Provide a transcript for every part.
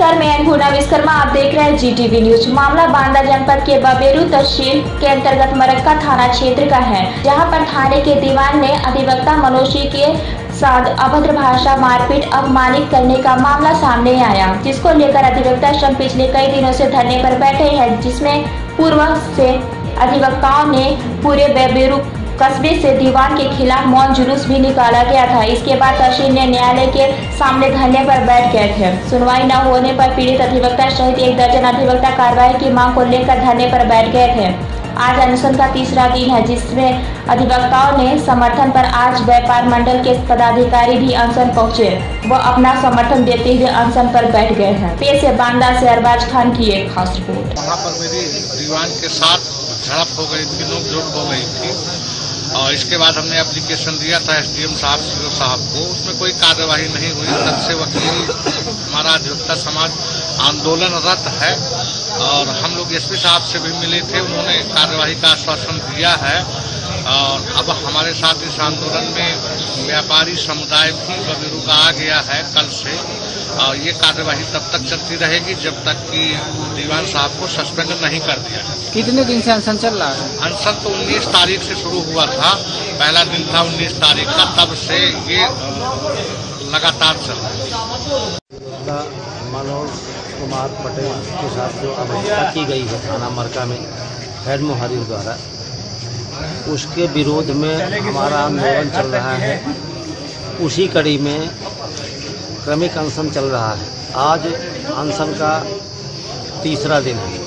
नमस्कार, मैं अनपूर्णा विश्वकर्मा। आप देख रहे हैं GTV न्यूज। मामला बांदा जनपद के बबेरू तहसील के अंतर्गत मरक्का थाना क्षेत्र का है, जहां पर थाने के दीवान ने अधिवक्ता मनोज सिंह के साथ अभद्र भाषा, मारपीट, अपमानित करने का मामला सामने आया, जिसको लेकर अधिवक्ता संघ पिछले कई दिनों से धरने पर बैठे हैं, जिसमें पूर्व से अधिवक्ताओं ने पूरे बबेरू कस्बे से दीवान के खिलाफ मौन जुलूस भी निकाला गया था। इसके बाद तहसील ने न्यायालय के सामने धरने पर बैठ गए थे। सुनवाई न होने पर पीड़ित अधिवक्ता सहित 1 दर्जन अधिवक्ता कार्रवाई की मांग को लेकर धरने पर बैठ गए थे। आज अनशन का तीसरा दिन है, जिसमें अधिवक्ताओं ने समर्थन पर आज व्यापार मंडल के पदाधिकारी भी अनशन पहुंचे। वो अपना समर्थन देते हुए अनशन पर बैठ गए हैं। पेश है बांदा से अरबाज खान की एक खास रिपोर्ट। वहाँ पर मेरी दीवान के साथ झड़प हो गई थी, नोक-झोंक हो गई थी और इसके बाद हमने एप्लीकेशन दिया था SDM साहब, CO साहब को। उसमें कोई कार्यवाही नहीं हुई। तब से वकील हमारा अधिवक्ता समाज आंदोलनरत है और हम लोग SP साहब से भी मिले थे। उन्होंने कार्यवाही का आश्वासन दिया है और अब हमारे साथ इस आंदोलन में व्यापारी समुदाय भी बबेरू का आ गया है कल से, और ये कार्यवाही तब तक चलती रहेगी जब तक कि दीवान साहब को सस्पेंड नहीं कर दिया। कितने दिन से अनशन चल रहा है? अनशन तो 19 तारीख से शुरू हुआ था। पहला दिन था 19 तारीख का, तब से ये लगातार चल रहा है। मनोज कुमार पटेल के साथ जो अवहेलना की गई है थाना मरका में हेड मुहर्रिर द्वारा, उसके विरोध में हमारा आंदोलन चल रहा है। उसी कड़ी में क्रमिक अनशन चल रहा है। आज अनशन का तीसरा दिन है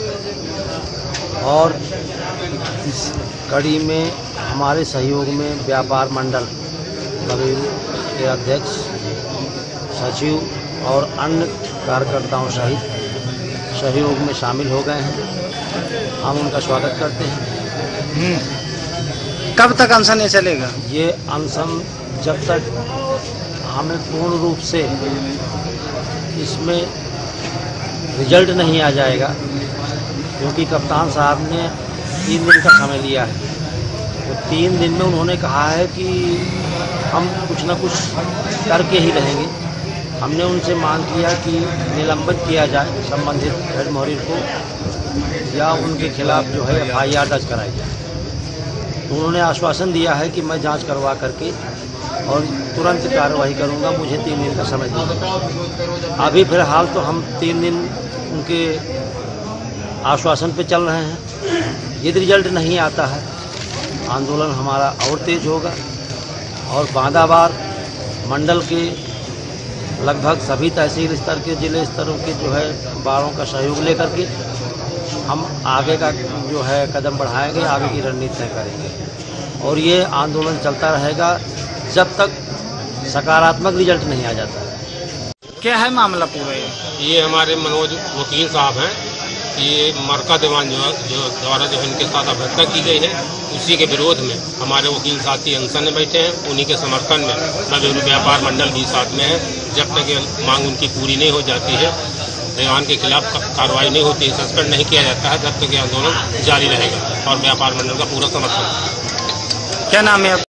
और इस कड़ी में हमारे सहयोग में व्यापार मंडल बबेरू के अध्यक्ष, सचिव और अन्य कार्यकर्ताओं सहित सहयोग में शामिल हो गए हैं। हम उनका स्वागत करते हैं। कब तक अनशन ये चलेगा? ये अनशन जब तक हमें पूर्ण रूप से इसमें रिजल्ट नहीं आ जाएगा, क्योंकि कप्तान साहब ने 3 दिन का समय लिया है। तो 3 दिन में उन्होंने कहा है कि हम कुछ न कुछ करके ही रहेंगे। हमने उनसे मांग किया कि निलंबित किया जाए संबंधित हेड मुहर्रिर को या उनके खिलाफ जो है FIR दर्ज कराई जाए। तो उन्होंने आश्वासन दिया है कि मैं जांच करवा करके और तुरंत कार्रवाई करूंगा, मुझे 3 दिन का समय दीजिए। अभी फिलहाल तो हम 3 दिन उनके आश्वासन पे चल रहे हैं। यदि रिजल्ट नहीं आता है, आंदोलन हमारा और तेज होगा और बांदाबार मंडल के लगभग सभी तहसील स्तर के, जिले स्तरों के जो है बारों का सहयोग लेकर के हम आगे का जो है कदम बढ़ाएंगे, आगे की रणनीति तय करेंगे और ये आंदोलन चलता रहेगा जब तक सकारात्मक रिजल्ट नहीं आ जाता है। क्या है मामला पूरा? ये हमारे मनोज वकील साहब हैं। ये मरका दीवान जो द्वारा जो इनके साथ अभद्रता की गई है, उसी के विरोध में हमारे वकील साथी अनशन में बैठे हैं। उन्हीं के समर्थन में बबेरू व्यापार मंडल भी साथ में है। जब तक ये मांग उनकी पूरी नहीं हो जाती है, दीवान के खिलाफ कार्रवाई नहीं होती है, सस्पेंड नहीं किया जाता है, जब तक ये आंदोलन जारी रहेगा और व्यापार मंडल का पूरा समर्थन। क्या नाम है?